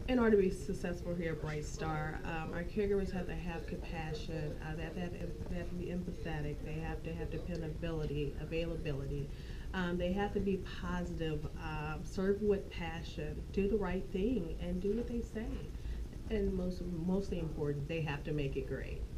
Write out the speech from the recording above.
In order to be successful here at Bright Star, our caregivers have to have compassion. They have to be empathetic. They have to have dependability, availability. They have to be positive, serve with passion, do the right thing, and do what they say. And mostly important, they have to make it great.